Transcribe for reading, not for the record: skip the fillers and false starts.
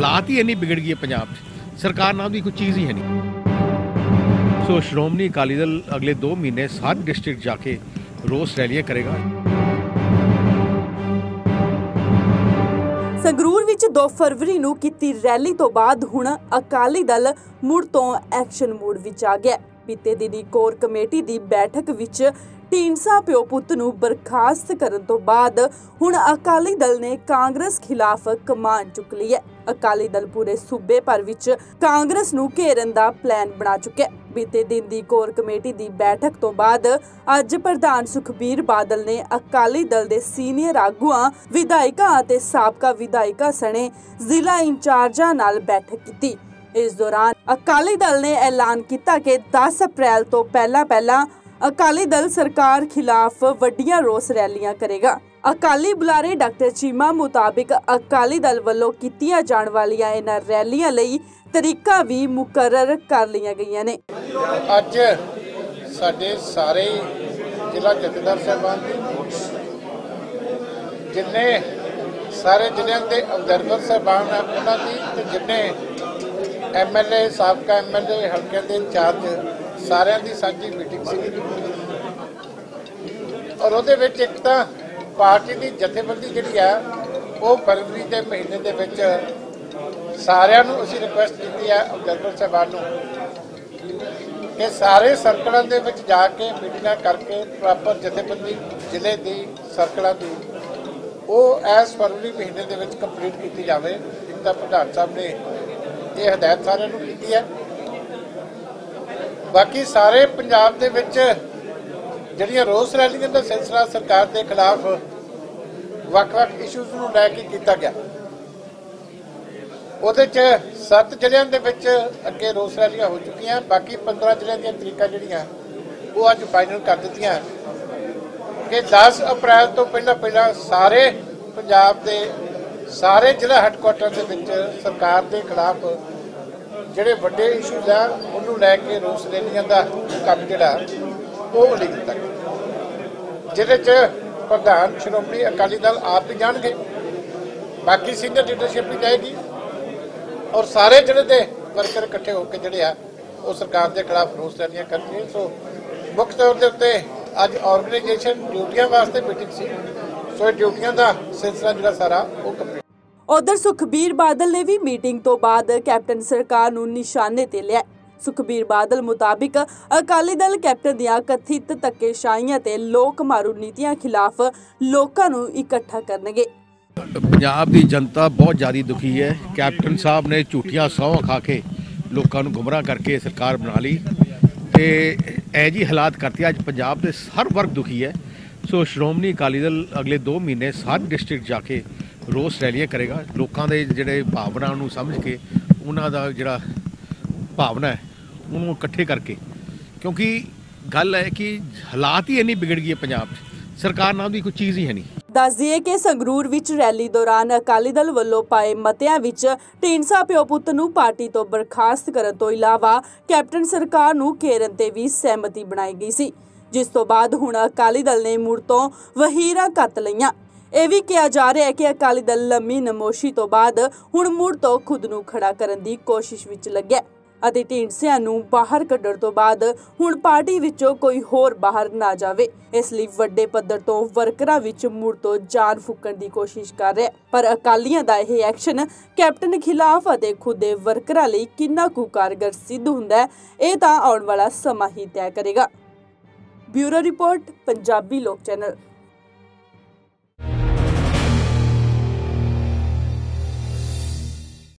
हालात ही इन्नी बिगड़ गई है पंजाब सरकार नाम की कोई चीज़ ही है नहीं। सो श्रोमणी अकाली दल अगले 2 महीने सारी डिस्ट्रिक्ट जाके रोस रैलियां करेगा। ਸੰਗਰੂਰ ਵਿੱਚ 2 ਫਰਵਰੀ ਨੂੰ ਕੀਤੀ ਰੈਲੀ ਤੋਂ ਬਾਅਦ ਹੁਣ ਅਕਾਲੀ ਦਲ ਮੁੜ ਤੋਂ ਐਕਸ਼ਨ ਮੋਡ ਵਿੱਚ ਆ ਗਿਆ। ਬੀਤੇ ਦਿਨੀ ਕੋਰ ਕਮੇਟੀ ਦੀ ਬੈਠਕ ਵਿੱਚ ਢੀਂਡਸਾ ਪਿਓ ਪੁੱਤ ਨੂੰ ਬਰਖਾਸਤ ਕਰਨ ਤੋਂ ਬਾਅਦ ਹੁਣ ਅਕਾਲੀ ਦਲ ਨੇ ਕਾਂਗਰਸ ਖਿਲਾਫ ਕਮਾਨ ਚੁੱਕ ਲਈ ਹੈ। ਅਕਾਲੀ ਦਲ ਪੂਰੇ ਸੂਬੇ ਭਰ ਵਿੱਚ ਕਾਂਗਰਸ ਨੂੰ ਘੇਰਨ ਦਾ ਪਲਾਨ ਬਣਾ ਚੁੱਕਿਆ ਹੈ। ਬੀਤੇ ਦਿਨ ਦੀ ਕੋਰ ਕਮੇਟੀ ਦੀ ਬੈਠਕ ਤੋਂ ਬਾਅਦ ਅੱਜ ਪ੍ਰਧਾਨ ਸੁਖਬੀਰ ਬਾਦਲ ਨੇ ਅਕਾਲੀ ਦਲ ਦੇ ਸੀਨੀਅਰ ਆਗੂਆਂ, ਵਿਧਾਇਕਾਂ ਅਤੇ ਸਾਬਕਾ ਵਿਧਾਇਕਾਂ ਸਣੇ ਜ਼ਿਲ੍ਹਾ ਇੰਚਾਰਜਾਂ ਨਾਲ ਬੈਠਕ ਕੀਤੀ। ਇਸ ਦੌਰਾਨ ਅਕਾਲੀ ਦਲ ਨੇ ਐਲਾਨ ਕੀਤਾ ਕਿ 10 ਅਪ੍ਰੈਲ ਤੋਂ ਪਹਿਲਾਂ ਅਕਾਲੀ ਦਲ ਸਰਕਾਰ ਖਿਲਾਫ ਵੱਡੀਆਂ ਰੋਸ ਰੈਲੀਆਂ ਕਰੇਗਾ। ਅਕਾਲੀ ਬੁਲਾਰੇ ਡਾਕਟਰ ਚੀਮਾ ਮੁਤਾਬਿਕ ਅਕਾਲੀ ਦਲ ਵੱਲੋਂ ਕੀਤੀਆਂ ਜਾਣ ਵਾਲੀਆਂ ਇਹਨਾਂ ਰੈਲੀਆਂ ਲਈ ਤਰੀਕਾ ਵੀ ਮੁਕਰਰ ਕਰ ਲਈਆਂ ਗਈਆਂ ਨੇ। ਅੱਜ ਸਾਡੇ ਸਾਰੇ ਜ਼ਿਲ੍ਹਾ ਜਥੇਦਾਰ ਸਾਹਿਬਾਨ ਜਿੰਨੇ ਸਾਰੇ ਜ਼ਿਲ੍ਹਿਆਂ ਦੇ ਅਬਜ਼ਰਵਰ ਸਾਹਿਬਾਨ ਆ ਉਹਨਾਂ ਦੀ ਤੇ ਜਿੰਨੇ ਐਮਐਲਏ ਸਾਬਕਾ ਐਮਐਲਏ ਹਲਕਿਆਂ ਦੇ ਇੰਚਾਰਜ ਸਾਰਿਆਂ ਦੀ ਸਾਂਝੀ ਮੀਟਿੰਗ ਸੀ ਔਰ ਉਹਦੇ ਵਿੱਚ ਇੱਕ ਤਾਂ ਪਾਰਟੀ ਦੀ ਜਥੇਬੰਦੀ ਜਿਹੜੀ ਆ ਉਹ ਫਰਵਰੀ ਦੇ ਮਹੀਨੇ ਦੇ ਵਿੱਚ ਸਾਰਿਆਂ ਨੂੰ ਅਸੀਂ ਰਿਕੁਐਸਟ ਕੀਤੀ ਹੈ ਅਬਜ਼ਰਵਰ ਸਾਹਿਬਾਨ ਨੂੰ ਕਿ ਸਾਰੇ ਸਰਕਲਾਂ ਦੇ ਵਿੱਚ ਜਾ ਕੇ ਮੀਟਿੰਗਾਂ ਕਰਕੇ ਪ੍ਰੋਪਰ ਜਥੇਬੰਦੀ ਜ਼ਿਲ੍ਹੇ ਦੀ ਸਰਕਲਾਂ ਦੀ ਉਹ ਐਸ ਫਰਵਰੀ ਮਹੀਨੇ ਦੇ ਵਿੱਚ ਕੰਪਲੀਟ ਕੀਤੀ ਜਾਵੇ। ਇੱਕ ਤਾਂ ਪ੍ਰਧਾਨ ਸਾਹਿਬ ਨੇ ਇਹ ਹਦਾਇਤ ਸਾਰਿਆਂ ਨੂੰ ਕੀਤੀ ਹੈ। ਬਾਕੀ ਸਾਰੇ ਪੰਜਾਬ ਦੇ ਵਿੱਚ ਜਿਹੜੀਆਂ ਰੋਸ ਰੈਲੀਆਂ ਦਾ ਸਿਲਸਿਲਾ ਸਰਕਾਰ ਦੇ ਖਿਲਾਫ ਵੱਖ-ਵੱਖ ਇਸ਼ੂਜ਼ ਨੂੰ ਲੈ ਕੇ ਕੀਤਾ ਗਿਆ ਉਹਦੇ 'ਚ 7 ਜ਼ਿਲ੍ਹਿਆਂ ਦੇ ਵਿੱਚ ਅੱਗੇ ਰੋਸ ਰੈਲੀਆਂ ਹੋ ਚੁੱਕੀਆਂ। ਬਾਕੀ 15 ਜ਼ਿਲ੍ਹਿਆਂ ਦੀਆਂ ਤਰੀਕਾਂ ਜਿਹੜੀਆਂ ਉਹ ਅੱਜ ਫਾਈਨਲ ਕਰ ਦਿੱਤੀਆਂ ਕਿ 10 ਅਪ੍ਰੈਲ ਤੋਂ ਪਹਿਲਾਂ ਸਾਰੇ ਪੰਜਾਬ ਦੇ ਸਾਰੇ ਜ਼ਿਲ੍ਹਾ ਹੈੱਡਕੁਆਟਰ ਦੇ ਵਿੱਚ ਸਰਕਾਰ ਦੇ ਖਿਲਾਫ ਜਿਹੜੇ ਵੱਡੇ ਇਸ਼ੂਜ਼ ਆ ਉਹਨੂੰ ਲੈ ਕੇ ਰੋਸ ਰੈਲੀਆਂ ਦਾ ਕੰਮ ਜਿਹੜਾ ਉਹ ਲਿਖ ਦਿੱਤਾ ਗਿਆ ਜਿਹਦੇ 'ਚ ਪ੍ਰਧਾਨ ਸ਼੍ਰੋਮਣੀ ਅਕਾਲੀ ਦਲ ਆਪ ਵੀ ਜਾਣਗੇ, ਬਾਕੀ ਸੀਨੀਅਰ ਲੀਡਰਸ਼ਿਪ ਵੀ ਜਾਏਗੀ ਔਰ ਸਾਰੇ ਜਿਹੜੇ ਦੇ ਵਰਕਰ ਇਕੱਠੇ ਹੋ ਕੇ ਜਿਹੜੇ ਆ ਉਹ ਸਰਕਾਰ ਦੇ ਖਿਲਾਫ ਰੋਸ ਰੈਲੀਆਂ ਕਰਨਗੇ। ਸੋ ਮੁੱਖ ਤੌਰ ਦੇ ਉੱਤੇ ਅੱਜ ਆਰਗੇਨਾਈਜੇਸ਼ਨ ਡਿਊਟੀਆਂ ਵਾਸਤੇ ਮੀਟਿੰਗ ਸੀ। ਸੋ ਇਹ ਡਿਊਟੀਆਂ ਦਾ ਸਿਲਸਿਲਾ ਜਿਹੜਾ ਸਾਰਾ ਉਹ ਕੰਪਲੀਟ। ਉਧਰ ਸੁਖਬੀਰ ਬਾਦਲ ਨੇ ਵੀ ਮੀਟਿੰਗ ਤੋਂ ਬਾਅਦ ਕੈਪਟਨ ਸਰਕਾਰ ਨੂੰ ਨਿਸ਼ਾਨੇ ਤੇ ਲਿਆ। ਸੁਖਬੀਰ ਬਾਦਲ ਮੁਤਾਬਿਕ ਅਕਾਲੀ ਦਲ ਕੈਪਟਨ ਦੀਆਂ ਕਥਿਤ ਧੱਕੇਸ਼ਾਹੀਆਂ ਤੇ ਲੋਕ ਮਾਰੂ ਨੀਤੀਆਂ ਖਿਲਾਫ ਲੋਕਾਂ ਨੂੰ ਇਕੱਠਾ ਕਰਨਗੇ। ਪੰਜਾਬ ਦੀ ਜਨਤਾ ਬਹੁਤ ਜ਼ਿਆਦਾ ਦੁਖੀ ਹੈ। ਕੈਪਟਨ ਸਾਹਿਬ ਨੇ ਝੂਠੀਆਂ ਸਹੁੰ ਖਾ ਕੇ ਲੋਕਾਂ ਨੂੰ ਗੁੰਮਰਾਹ ਕਰਕੇ ਸਰਕਾਰ ਬਣਾ ਲਈ ਤੇ ਇਹ ਜੀ ਹਾਲਾਤ ਕਰਤੀ। ਅੱਜ ਪੰਜਾਬ ਦੇ ਹਰ ਵਰਗ ਦੁਖੀ ਹੈ। ਸੋ ਸ਼੍ਰੋਮਣੀ ਅਕਾਲੀ ਦਲ ਅਗਲੇ 2 ਮਹੀਨੇ ਸਾਰੀ ਡਿਸਟ੍ਰਿਕਟ ਜਾ ਕੇ ਰੋਸ ਰੈਲੀਆਂ ਕਰੇਗਾ। ਲੋਕਾਂ ਦੇ ਜਿਹੜੇ ਭਾਵਨਾ ਨੂੰ ਸਮਝ ਕੇ ਉਹਨਾਂ ਦਾ ਜਿਹੜਾ ਭਾਵਨਾ ਹੈ ਉਹਨੂੰ ਇਕੱਠੇ ਕਰਕੇ, ਕਿਉਂਕਿ ਗੱਲ ਹੈ ਕਿ ਹਾਲਾਤ ਹੀ ਇੰਨੀ ਵਿਗੜ ਗਈ ਹੈ ਪੰਜਾਬ 'ਚ ਸਰਕਾਰ ਨਾਮ ਦੀ ਕੋਈ ਚੀਜ਼ ਹੀ ਹੈ ਨਹੀਂ। ਦੱਸ ਦਈਏ ਕਿ ਸੰਗਰੂਰ ਵਿੱਚ ਰੈਲੀ ਦੌਰਾਨ ਅਕਾਲੀ ਦਲ ਵੱਲੋਂ ਪਾਏ ਮਤਿਆਂ ਵਿੱਚ ਢੀਂਡਸਾ ਪਿਓ ਪੁੱਤ ਨੂੰ ਪਾਰਟੀ ਤੋਂ ਬਰਖਾਸਤ ਕਰਨ ਤੋਂ ਇਲਾਵਾ ਕੈਪਟਨ ਸਰਕਾਰ ਨੂੰ ਘੇਰਨ ਤੇ ਵੀ ਸਹਿਮਤੀ ਬਣਾਈ ਗਈ ਸੀ, ਜਿਸ ਤੋਂ ਬਾਅਦ ਹੁਣ ਅਕਾਲੀ ਦਲ ਨੇ ਮੁੜ ਤੋਂ ਵਹੀਰਾਂ ਕੱਤ ਲਈਆਂ। ਇਹ ਵੀ ਕਿਹਾ ਜਾ ਰਿਹਾ ਹੈ ਕਿ ਅਕਾਲੀ ਦਲ ਲੰਮੀ ਨਮੋਸ਼ੀ ਤੋਂ ਬਾਅਦ ਹੁਣ ਮੁੜ ਤੋਂ ਖੁਦ ਨੂੰ ਖੜਾ ਕਰਨ ਦੀ ਕੋਸ਼ਿਸ਼ ਵਿੱਚ ਲੱਗਿਆ ਅਤੇ ਢੀਂਡਸਿਆਂ ਨੂੰ ਬਾਹਰ ਕੱਢਣ ਤੋਂ ਬਾਅਦ ਹੁਣ ਪਾਰਟੀ ਵਿੱਚੋਂ ਕੋਈ ਹੋਰ ਬਾਹਰ ਨਾ ਜਾਵੇ। ਇਸ ਲਈ ਵੱਡੇ ਪੱਧਰ ਤੋਂ ਵਰਕਰਾਂ ਵਿੱਚ ਮੁੜ ਤੋਂ ਜਾਨ ਫੂਕਣ ਦੀ ਕੋਸ਼ਿਸ਼ ਕਰ ਰਿਹਾ। ਪਰ ਅਕਾਲੀਆਂ ਦਾ ਇਹ ਐਕਸ਼ਨ ਕੈਪਟਨ ਖਿਲਾਫ ਅਤੇ ਖੁਦ ਦੇ ਵਰਕਰਾਂ ਲਈ ਕਿੰਨਾ ਕੁ ਕਾਰਗਰ ਸਿੱਧ ਹੁੰਦਾ ਹੈ, ਇਹ ਤਾਂ ਆਉਣ ਵਾਲਾ ਸਮਾਂ ਹੀ ਤੈਅ ਕਰੇਗਾ। ਬਿਊਰੋ ਰਿਪੋਰਟ, ਪੰਜਾਬੀ ਲੋਕ ਚੈਨਲ।